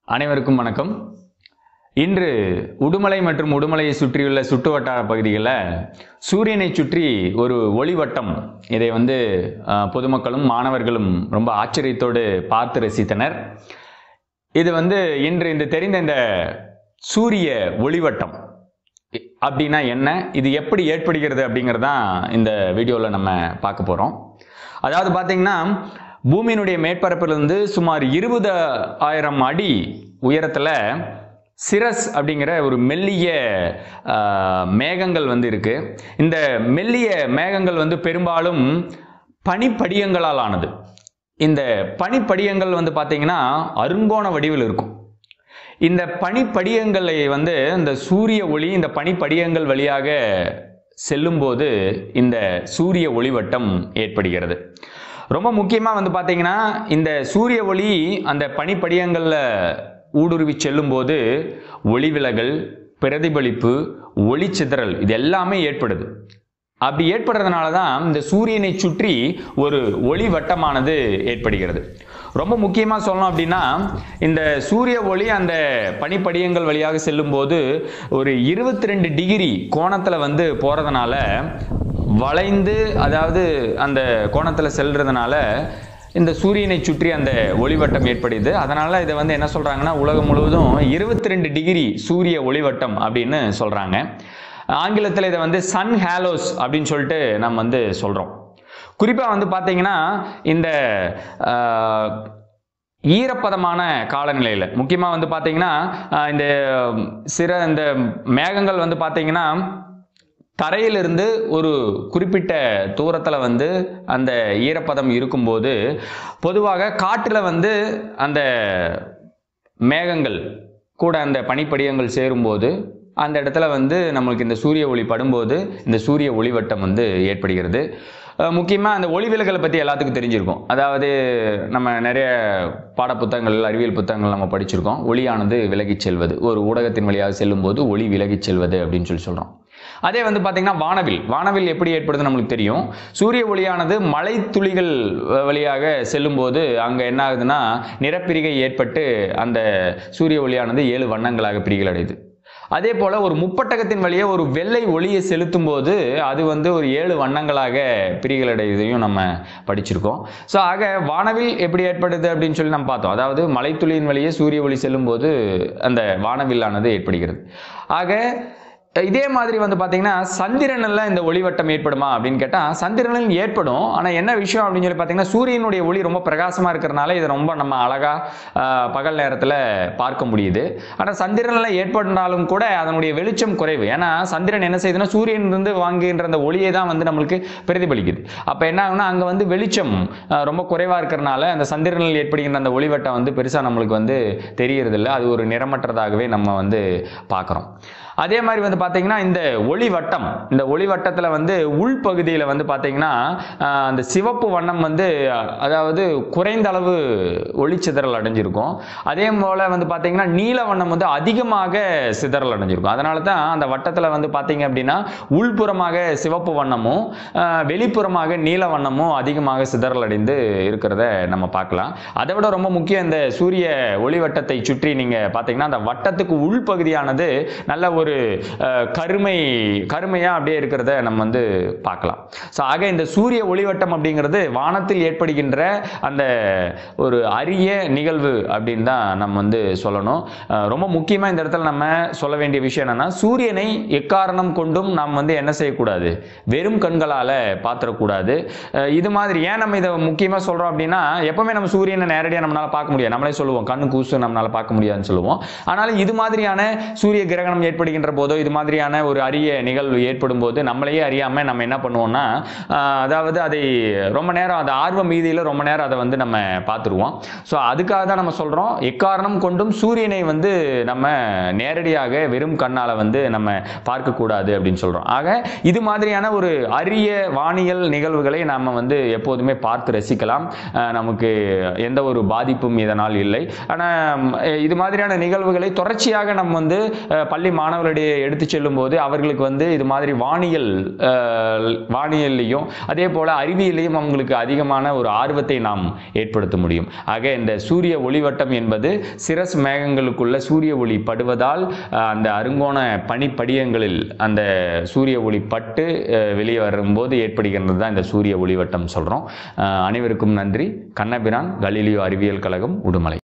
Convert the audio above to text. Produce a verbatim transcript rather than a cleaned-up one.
அனைவருக்கும் வணக்கம். இன்று உடுமலை மற்றும் உடுமலையை சுற்றியுள்ள சுற்றுவட்டார பகுதிகளில் சூரியனை சுற்றி ஒரு ஒளிவட்டம், இதை வந்து பொதுமக்களும் மாணவர்களும் ரொம்ப ஆச்சரியத்தோடு பார்த்து ரசித்தனர். இது வந்து இன்று இந்த தெரிந்த இந்த சூரிய ஒளிவட்டம் அப்படின்னா என்ன, இது எப்படி ஏற்படுகிறது அப்படிங்கிறதான் இந்த வீடியோவில் நம்ம பார்க்க போகிறோம். அதாவது பார்த்தீங்கன்னா, பூமியினுடைய மேற்பரப்பிலிருந்து சுமார் இருபது ஆயிரம் அடி உயரத்தில் சிரஸ் அப்படிங்கிற ஒரு மெல்லிய மேகங்கள் வந்து இருக்கு. இந்த மெல்லிய மேகங்கள் வந்து பெரும்பாலும் பனிப்படியங்களால் ஆனது. இந்த பனிப்படியங்கள் வந்து பார்த்தீங்கன்னா அருங்கோண வடிவில் இருக்கும். இந்த பனிப்படியங்களை வந்து இந்த சூரிய ஒளி இந்த பனிப்படியங்கள் வழியாக செல்லும் போது இந்த சூரிய ஒளிவட்டம் ஏற்படுகிறது. ரொம்ப முக்கியமாக வந்து பார்த்தீங்கன்னா, இந்த சூரிய ஒளி அந்த பனிப்படியங்களில் ஊடுருவி செல்லும் போது ஒளி விலகல், பிரதிபலிப்பு, ஒளி சிதறல் இது எல்லாமே ஏற்படுது. அப்படி ஏற்படுறதுனால தான் இந்த சூரியனை சுற்றி ஒரு ஒளி வட்டமானது ஏற்படுகிறது. ரொம்ப முக்கியமாக சொல்லணும் அப்படின்னா, இந்த சூரிய ஒளி அந்த பனிப்படியங்கள் வழியாக செல்லும் போது ஒரு இருபத்தி ரெண்டு டிகிரி கோணத்தில் வந்து போகிறதுனால, வளைந்து அதாவது அந்த கோணத்தில் செல்றதுனால இந்த சூரியனை சுற்றி அந்த ஒளிவட்டம் ஏற்படுது. அதனால இதை வந்து என்ன சொல்றாங்கன்னா, உலகம் முழுவதும் இருபத்தி ரெண்டு டிகிரி சூரிய ஒளிவட்டம் அப்படின்னு சொல்றாங்க. ஆங்கிலத்தில் இதை வந்து சன் ஹேலோஸ் அப்படின்னு சொல்லிட்டு நம்ம வந்து சொல்றோம். குறிப்பாக வந்து பார்த்தீங்கன்னா, இந்த ஈரப்பதமான காலநிலையில் முக்கியமாக வந்து பார்த்தீங்கன்னா, இந்த சிற இந்த மேகங்கள் வந்து பார்த்தீங்கன்னா தரையிலிருந்து ஒரு குறிப்பிட்ட தூரத்தில் வந்து அந்த ஈரப்பதம் இருக்கும்போது, பொதுவாக காற்றில் வந்து அந்த மேகங்கள் கூட அந்த பனிப்படியங்கள் சேரும்போது அந்த இடத்துல வந்து நம்மளுக்கு இந்த சூரிய ஒளி படும்போது இந்த சூரிய ஒளிவட்டம் வந்து ஏற்படுகிறது. முக்கியமாக அந்த ஒளி விலகலை பற்றி எல்லாத்துக்கும் தெரிஞ்சிருக்கும். அதாவது நம்ம நிறைய பாட புத்தகங்கள், அறிவியல் புத்தகங்கள் நம்ம படிச்சிருக்கோம். ஒளியானது விலகிச் செல்வது, ஒரு ஊடகத்தின் வழியாக செல்லும் போது ஒளி விலகிச் செல்வது அப்படின்னு சொல்லி சொல்கிறோம். அதே வந்து பார்த்தீங்கன்னா வானவில் வானவில் எப்படி ஏற்படுது நம்மளுக்கு தெரியும். சூரிய ஒளியானது மழை துளிகள் வழியாக செல்லும் போது அங்கே என்ன ஆகுதுன்னா, நிறப்பிரிகை ஏற்பட்டு அந்த சூரிய ஒளியானது ஏழு வண்ணங்களாக பிரிகள் அடையுது. அதே போல ஒரு முப்பட்டகத்தின் வழியே ஒரு வெள்ளை ஒளியை செலுத்தும் போது அது வந்து ஒரு ஏழு வண்ணங்களாக பிரிகள் அடைவதையும் நம்ம படிச்சிருக்கோம். ஸோ ஆக வானவில் எப்படி ஏற்படுது அப்படின்னு சொல்லி நம்ம பார்த்தோம். அதாவது மலைத்துளியின் வழியே சூரிய ஒளி செல்லும் போது அந்த வானவில்லானது ஏற்படுகிறது. ஆக இதே மாதிரி வந்து பார்த்தீங்கன்னா, சந்திரனில் இந்த ஒளிவட்டம் ஏற்படுமா அப்படின்னு கேட்டால் சந்திரனில் ஏற்படும். ஆனால் என்ன விஷயம் அப்படின்னு சொல்லி பார்த்தீங்கன்னா, சூரியனுடைய ஒளி ரொம்ப பிரகாசமாக இருக்கிறதுனால இதை ரொம்ப நம்ம அழகாக பகல் நேரத்தில் பார்க்க முடியுது. ஆனால் சந்திரனில் ஏற்பட்டாலும் கூட அதனுடைய வெளிச்சம் குறைவு. ஏன்னா சந்திரன் என்ன செய்யுதுன்னா, சூரியனிலிருந்து வாங்குகின்ற அந்த ஒளியை தான் வந்து நம்மளுக்கு பிரதிபலிக்குது. அப்போ என்ன ஆகுனா, அங்கே வந்து வெளிச்சம் ரொம்ப குறைவாக இருக்கிறனால அந்த சந்திரனில் ஏற்படுகின்ற அந்த ஒளிவட்டம் வந்து பெருசாக நம்மளுக்கு வந்து தெரியறதில்லை. அது ஒரு நிறமற்றதாகவே நம்ம வந்து பார்க்குறோம். அதே மாதிரி வந்து பார்த்தீங்கன்னா, இந்த ஒளிவட்டம் இந்த ஒளிவட்டத்தில் வந்து உள்பகுதியில் வந்து பார்த்தீங்கன்னா அந்த சிவப்பு வண்ணம் வந்து அதாவது குறைந்த அளவு ஒளிச்சிதறல் அடைஞ்சிருக்கும். அதே போல் வந்து பார்த்தீங்கன்னா நீல வண்ணம் வந்து அதிகமாக சிதறல் அடைஞ்சிருக்கும். அதனால தான் அந்த வட்டத்தில் வந்து பார்த்தீங்க அப்படின்னா உள்புறமாக சிவப்பு வண்ணமும் வெளிப்புறமாக நீல வண்ணமும் அதிகமாக சிதறல் அடைந்து இருக்கிறத நம்ம பார்க்கலாம். அதை விட ரொம்ப முக்கியம், இந்த சூரிய ஒளிவட்டத்தை சுற்றி நீங்கள் பார்த்தீங்கன்னா அந்த வட்டத்துக்கு உள்பகுதியானது நல்ல ஒரு கருமை கருமையா அப்படியே இருக்கிறத நம்ம வந்து பார்க்கலாம். ஸோ ஆக இந்த சூரிய ஒளிவட்டம் அப்படிங்கிறது வானத்தில் ஏற்படுகின்ற அந்த ஒரு அரிய நிகழ்வு அப்படின்னு தான் நம்ம வந்து சொல்லணும். ரொம்ப முக்கியமாக இந்த இடத்துல நம்ம சொல்ல வேண்டிய விஷயம் என்னன்னா, சூரியனை எக்காரணம் கொண்டும் நாம் வந்து என்ன செய்யக்கூடாது, வெறும் கண்களால் பார்த்துடக்கூடாது. இது மாதிரி ஏன் நம்ம இதை முக்கியமாக சொல்கிறோம் அப்படின்னா, எப்பவுமே நம்ம சூரியனை நேரடியாக நம்மளால பார்க்க முடியாது. நம்மளே சொல்லுவோம் கண்ணு கூசு நம்மளால பார்க்க முடியாதுன்னு சொல்லுவோம். ஆனாலும் இது மாதிரியான சூரிய கிரகணம் ஏற்படுகின்ற போதோ இது மாதிரியான ஒரு அரிய நிகழ்வு ஏற்படும் போது நம்மளையே அறியாம நம்ம என்ன பண்ணுவோம்னா, அதாவது அதை ரொம்ப நேரம் அந்த ஆர்வ மீதியில் ரொம்ப நேரம் அதை வந்து நம்ம பார்த்துருவோம். ஸோ அதுக்காக தான் நம்ம சொல்றோம், எக்காரணம் கொண்டும் சூரியனை வந்து நம்ம நேரடியாக வெறும் கண்ணால வந்து நம்ம பார்க்கக்கூடாது அப்படின்னு சொல்றோம். ஆக இது மாதிரியான ஒரு அரிய வானியல் நிகழ்வுகளை நாம வந்து எப்போதுமே பார்த்து ரசிக்கலாம். நமக்கு எந்த ஒரு பாதிப்பும் இதனால் இல்லை. ஆனால் இது மாதிரியான நிகழ்வுகளை தொடர்ச்சியாக நம்ம வந்து பள்ளி மாணவர்கள் மாணவர்களிடையே எடுத்து செல்லும் போது அவர்களுக்கு வந்து இது மாதிரி வானியல் வானியல்லையும் அதே போல அறிவியலையும் அவங்களுக்கு அதிகமான ஒரு ஆர்வத்தை நாம் ஏற்படுத்த முடியும். ஆக இந்த சூரிய ஒளிவட்டம் என்பது சிரஸ் மேகங்களுக்குள்ள சூரிய ஒளி படுவதால் அந்த அருங்கோண பனிப்படியங்களில் அந்த சூரிய ஒளி பட்டு வெளியே வரும்போது ஏற்படுகின்றது தான் இந்த சூரிய ஒளிவட்டம் சொல்றோம். அனைவருக்கும் நன்றி. கண்ணபிரான், கலீலியோ அறிவியல் கழகம், உடுமலை.